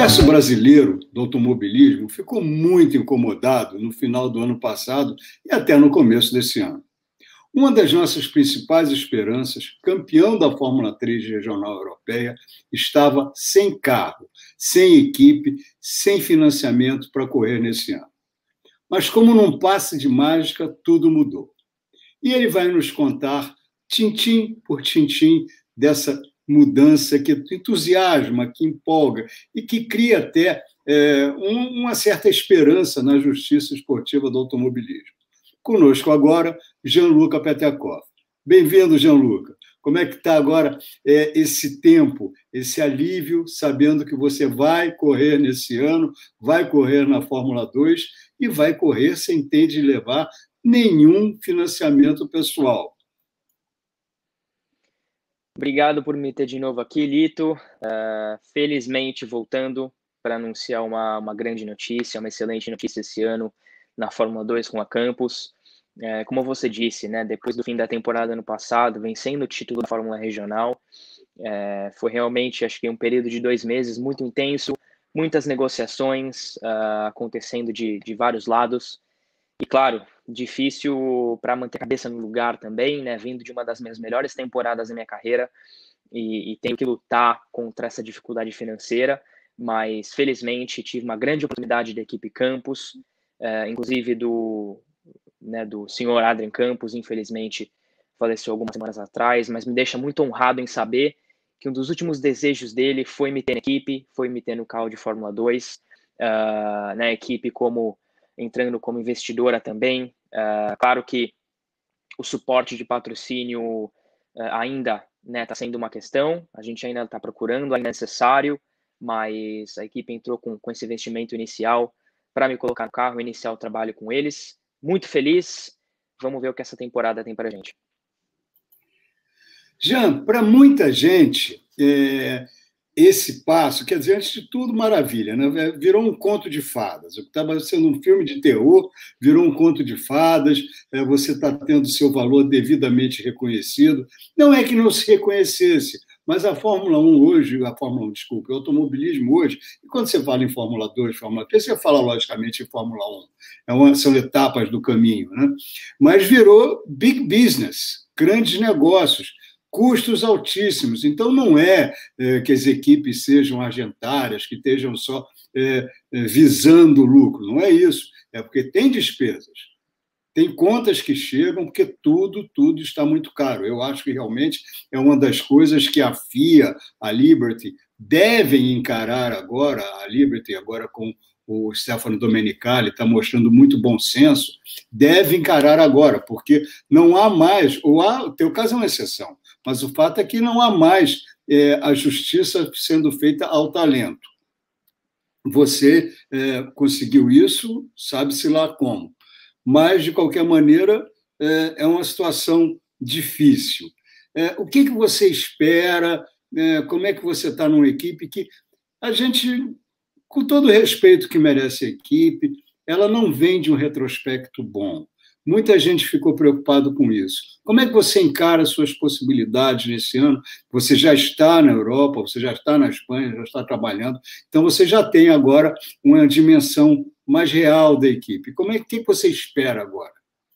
universo brasileiro do automobilismo ficou muito incomodado no final do ano passado e até no começo desse ano. Uma das nossas principais esperanças, campeão da Fórmula 3 regional europeia, estava sem carro, sem equipe, sem financiamento para correr nesse ano. Mas como num passe de mágica, tudo mudou. E ele vai nos contar, tintim por tintim, dessa mudança que entusiasma, que empolga e que cria até uma certa esperança na justiça esportiva do automobilismo. Conosco agora, Gianluca Petriakoff. Bem-vindo, Gianluca. Como é que está agora esse tempo, esse alívio, sabendo que você vai correr nesse ano, vai correr na Fórmula 2 e vai correr sem ter de levar nenhum financiamento pessoal? Obrigado por me ter de novo aqui, Lito. Felizmente voltando para anunciar uma grande notícia, uma excelente notícia esse ano na Fórmula 2 com a Campos. Como você disse, né, depois do fim da temporada ano passado, vencendo o título da Fórmula Regional, foi realmente, acho que um período de 2 meses muito intenso, muitas negociações acontecendo de vários lados. E, claro, difícil para manter a cabeça no lugar também, né? Vindo de uma das minhas melhores temporadas da minha carreira e tenho que lutar contra essa dificuldade financeira, mas felizmente tive uma grande oportunidade da equipe Campos, inclusive do senhor Adrian Campos, infelizmente faleceu algumas semanas atrás, mas me deixa muito honrado em saber que um dos últimos desejos dele foi me ter na equipe, foi me ter no carro de Fórmula 2, na equipe entrando como investidora também. Claro que o suporte de patrocínio ainda está sendo uma questão, a gente ainda está procurando, ainda é necessário, mas a equipe entrou com esse investimento inicial para me colocar no carro, iniciar o trabalho com eles. Muito feliz, vamos ver o que essa temporada tem para a gente. Jean, para muita gente, esse passo, quer dizer, antes de tudo, maravilha, né? Virou um conto de fadas. O que estava sendo um filme de terror virou um conto de fadas, você está tendo seu valor devidamente reconhecido. Não é que não se reconhecesse, mas a Fórmula 1 hoje, o automobilismo hoje, e quando você fala em Fórmula 2, Fórmula 3, você fala logicamente em Fórmula 1. São etapas do caminho, né? Mas virou big business, grandes negócios, custos altíssimos. Então, não é que as equipes sejam argentárias, que estejam só visando lucro. Não é isso. É porque tem despesas. Tem contas que chegam, porque tudo está muito caro. Eu acho que realmente é uma das coisas que a FIA, a Liberty, devem encarar agora, a Liberty agora com o Stefano Domenicali está mostrando muito bom senso, deve encarar agora, porque não há mais, o teu caso é uma exceção, mas o fato é que não há mais a justiça sendo feita ao talento. Você conseguiu isso, sabe-se lá como. Mas, de qualquer maneira, é uma situação difícil. O que você espera? Como é que você está numa equipe que a gente, com todo o respeito que merece a equipe, ela não vem de um retrospecto bom. Muita gente ficou preocupado com isso. Como é que você encara as suas possibilidades nesse ano? Você já está na Europa, você já está na Espanha, já está trabalhando, então você já tem agora uma dimensão mais real da equipe. Que você espera agora?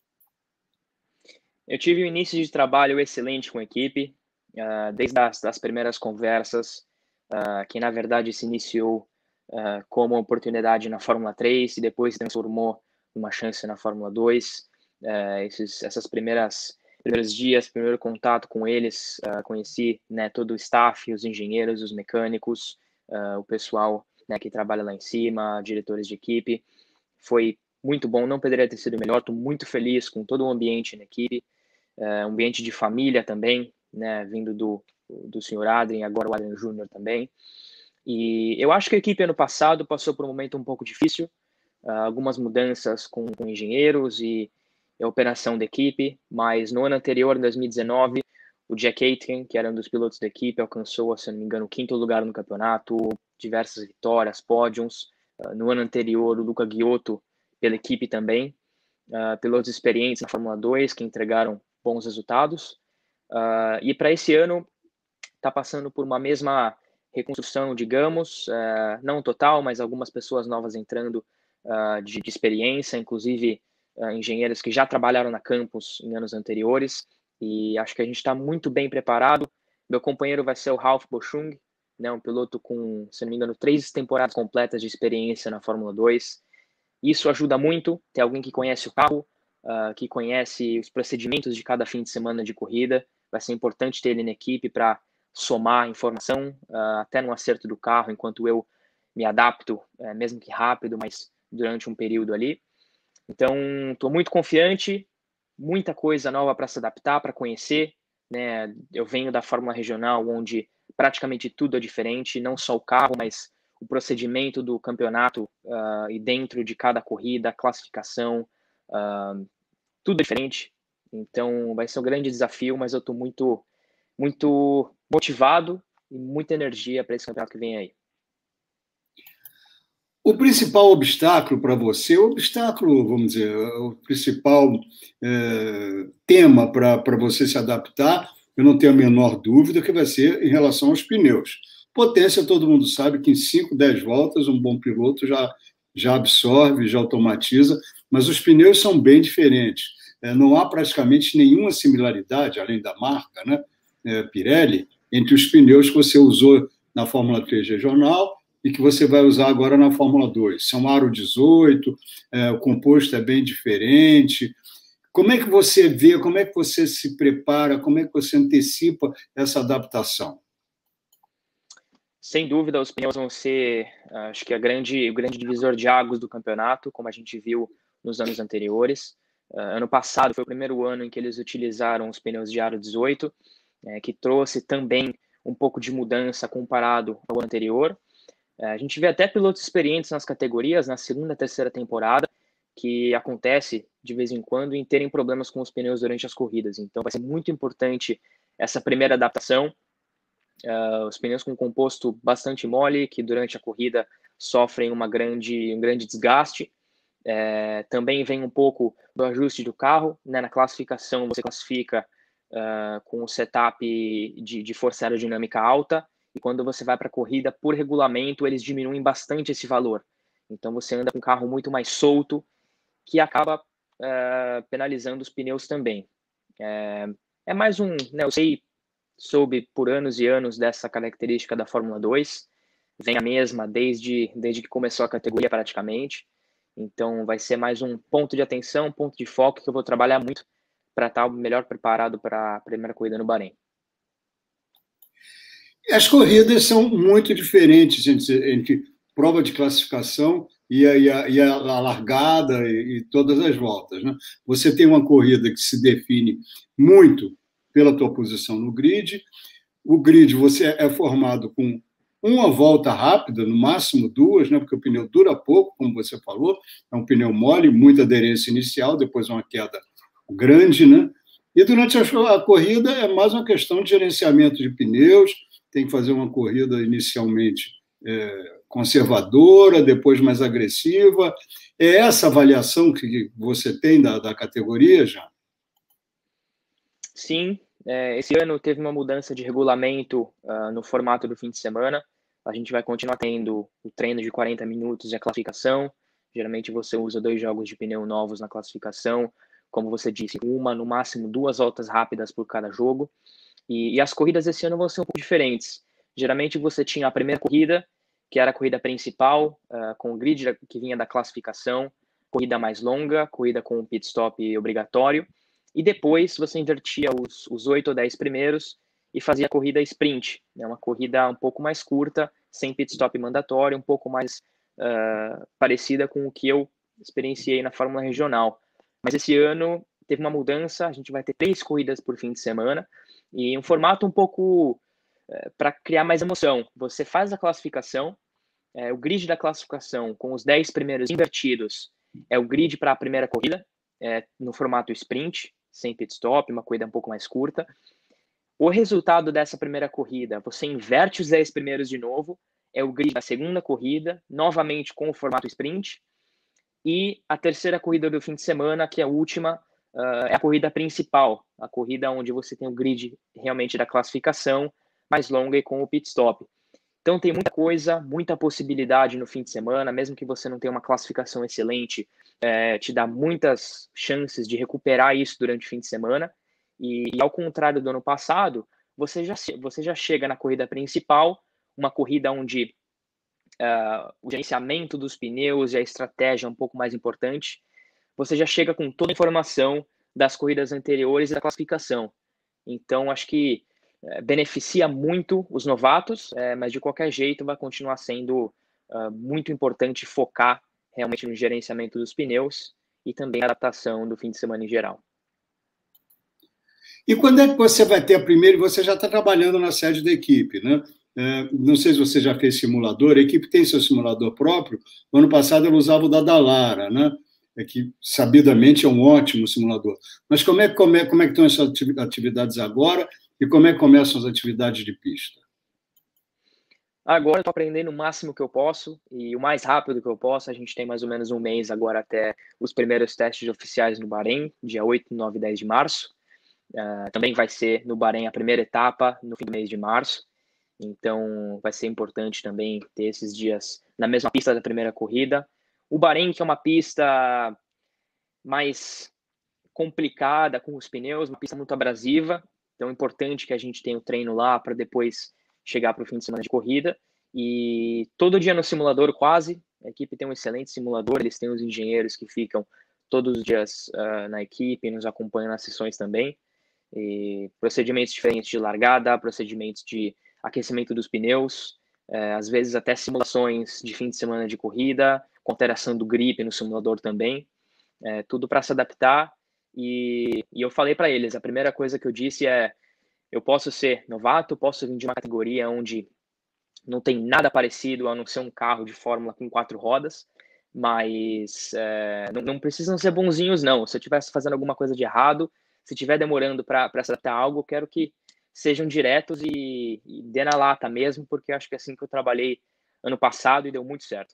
Eu tive um início de trabalho excelente com a equipe, desde as primeiras conversas, que na verdade se iniciou como oportunidade na Fórmula 3 e depois se transformou numa chance na Fórmula 2. Essas primeiros dias, primeiro contato com eles, conheci todo o staff, os engenheiros, os mecânicos, o pessoal que trabalha lá em cima, diretores de equipe. Foi muito bom, não poderia ter sido melhor. Estou muito feliz com todo o ambiente na equipe, um ambiente de família também, vindo do senhor Adrien, agora o Adrien Júnior também. E eu acho que a equipe ano passado passou por um momento um pouco difícil, algumas mudanças com engenheiros e a operação da equipe, mas no ano anterior, em 2019, o Jack Aitken, que era um dos pilotos da equipe, alcançou, se não me engano, o 5º lugar no campeonato, diversas vitórias, pódios. No ano anterior, o Luca Ghiotto, pela equipe também, pilotos experientes na Fórmula 2, que entregaram bons resultados. E para esse ano, está passando por uma mesma reconstrução, digamos, não total, mas algumas pessoas novas entrando de experiência, inclusive engenheiros que já trabalharam na campus em anos anteriores, e acho que a gente está muito bem preparado. Meu companheiro vai ser o Ralf Boschung, né, um piloto com, se não me engano, 3 temporadas completas de experiência na Fórmula 2. Isso ajuda muito, ter alguém que conhece o carro, que conhece os procedimentos de cada fim de semana de corrida. Vai ser importante ter ele na equipe para somar informação, até no acerto do carro, enquanto eu me adapto, mesmo que rápido, mas durante um período ali. Então, estou muito confiante, muita coisa nova para se adaptar, para conhecer, né? Eu venho da Fórmula Regional, onde praticamente tudo é diferente, não só o carro, mas o procedimento do campeonato e dentro de cada corrida, a classificação, tudo é diferente. Então, vai ser um grande desafio, mas eu estou muito motivado e muita energia para esse campeonato que vem aí. O principal obstáculo para você, o obstáculo, vamos dizer, o principal tema para você se adaptar, eu não tenho a menor dúvida que vai ser em relação aos pneus. Potência, todo mundo sabe que em 5, 10 voltas um bom piloto já absorve, já automatiza, mas os pneus são bem diferentes. Não há praticamente nenhuma similaridade, além da marca, né, Pirelli, entre os pneus que você usou na Fórmula 3 regional e que você vai usar agora na Fórmula 2. São aro 18, o composto é bem diferente. Como é que você vê, como é que você se prepara, como é que você antecipa essa adaptação? Sem dúvida, os pneus vão ser, acho que o grande divisor de águas do campeonato, como a gente viu nos anos anteriores. Ano passado foi o primeiro ano em que eles utilizaram os pneus de aro 18, que trouxe também um pouco de mudança comparado ao ano anterior. A gente vê até pilotos experientes nas categorias, na segunda, terceira temporada, que acontece de vez em quando em terem problemas com os pneus durante as corridas. Então vai ser muito importante essa primeira adaptação. Os pneus com composto bastante mole, que durante a corrida sofrem um grande desgaste. Também vem um pouco do ajuste do carro, né? Na classificação você classifica com o setup de força aerodinâmica alta, e quando você vai para a corrida, por regulamento, eles diminuem bastante esse valor. Então você anda com um carro muito mais solto, que acaba penalizando os pneus também. É mais um, né, eu soube por anos e anos dessa característica da Fórmula 2, vem a mesma desde que começou a categoria praticamente. Então vai ser mais um ponto de atenção, um ponto de foco que eu vou trabalhar muito para estar melhor preparado para a primeira corrida no Bahrein. As corridas são muito diferentes entre prova de classificação e a largada e todas as voltas, né? Você tem uma corrida que se define muito pela tua posição no grid. O grid você é formado com uma volta rápida, no máximo 2, né? Porque o pneu dura pouco, como você falou, é um pneu mole, muita aderência inicial, depois uma queda grande, né? E durante a corrida é mais uma questão de gerenciamento de pneus, tem que fazer uma corrida inicialmente conservadora, depois mais agressiva. É essa avaliação que você tem da categoria, já? Sim, esse ano teve uma mudança de regulamento no formato do fim de semana. A gente vai continuar tendo o treino de 40 minutos e a classificação. Geralmente você usa 2 jogos de pneu novos na classificação. Como você disse, no máximo 2 voltas rápidas por cada jogo. E as corridas esse ano vão ser um pouco diferentes. Geralmente você tinha a primeira corrida, que era a corrida principal, com o grid que vinha da classificação, corrida mais longa, corrida com o pit stop obrigatório, e depois você invertia os 8 ou 10 primeiros e fazia a corrida sprint, né? Uma corrida um pouco mais curta, sem pit stop mandatório, um pouco mais parecida com o que eu experienciei na Fórmula Regional. Mas esse ano teve uma mudança, a gente vai ter 3 corridas por fim de semana, e um formato um pouco para criar mais emoção. Você faz a classificação, o grid da classificação com os 10 primeiros invertidos é o grid para a primeira corrida, no formato sprint, sem pit stop, uma corrida um pouco mais curta. O resultado dessa primeira corrida, você inverte os 10 primeiros de novo, é o grid da segunda corrida, novamente com o formato sprint. E a terceira corrida do fim de semana, que é a última, é a corrida principal, a corrida onde você tem o grid realmente da classificação, mais longa e com o pit stop. Então tem muita coisa, muita possibilidade no fim de semana, mesmo que você não tenha uma classificação excelente, te dá muitas chances de recuperar isso durante o fim de semana. E ao contrário do ano passado, você já chega na corrida principal, uma corrida onde o gerenciamento dos pneus e a estratégia é um pouco mais importante. Você já chega com toda a informação das corridas anteriores e da classificação. Então, acho que beneficia muito os novatos, mas de qualquer jeito vai continuar sendo muito importante focar realmente no gerenciamento dos pneus e também a adaptação do fim de semana em geral. E quando é que você vai ter a primeira? Você já está trabalhando na sede da equipe, né? Não sei se você já fez simulador, a equipe tem seu simulador próprio. No ano passado ela usava o da Dallara, né? Que sabidamente é um ótimo simulador. Mas como é que estão essas atividades agora e como é que começam as atividades de pista? Agora eu estou aprendendo o máximo que eu posso e o mais rápido que eu posso. A gente tem mais ou menos um mês agora até os primeiros testes oficiais no Bahrein, dia 8, 9 e 10 de março. Também vai ser no Bahrein a primeira etapa no fim do mês de março. Então vai ser importante também ter esses dias na mesma pista da primeira corrida. O Bahrein, que é uma pista mais complicada com os pneus, uma pista muito abrasiva. Então é importante que a gente tenha o treino lá para depois chegar para o fim de semana de corrida. E todo dia no simulador quase, a equipe tem um excelente simulador, eles têm os engenheiros que ficam todos os dias na equipe, nos acompanham nas sessões também. E procedimentos diferentes de largada, procedimentos de aquecimento dos pneus, às vezes até simulações de fim de semana de corrida, com alteração do grip no simulador também, tudo para se adaptar. E eu falei para eles, a primeira coisa que eu disse é, eu posso ser novato, posso vir de uma categoria onde não tem nada parecido a não ser um carro de Fórmula com 4 rodas, mas não precisam ser bonzinhos, não. Se eu estivesse fazendo alguma coisa de errado, se estiver demorando para se adaptar a algo, eu quero que sejam diretos e dê na lata mesmo, porque acho que é assim que eu trabalhei ano passado e deu muito certo.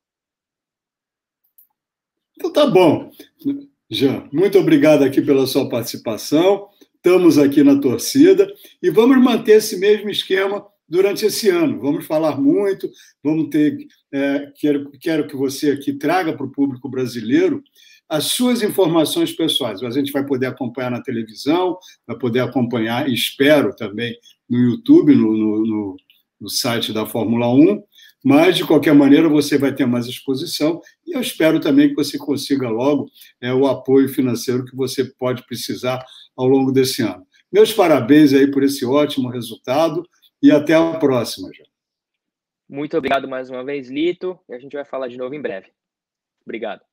Então tá bom. Jean, muito obrigado aqui pela sua participação. Estamos aqui na torcida e vamos manter esse mesmo esquema durante esse ano. Vamos falar muito, vamos ter. Quero que você aqui traga para o público brasileiro as suas informações pessoais. A gente vai poder acompanhar na televisão, vai poder acompanhar, espero também, no YouTube, no site da Fórmula 1, mas, de qualquer maneira, você vai ter mais exposição e eu espero também que você consiga logo o apoio financeiro que você pode precisar ao longo desse ano. Meus parabéns aí por esse ótimo resultado e até a próxima, já. Muito obrigado mais uma vez, Lito, e a gente vai falar de novo em breve. Obrigado.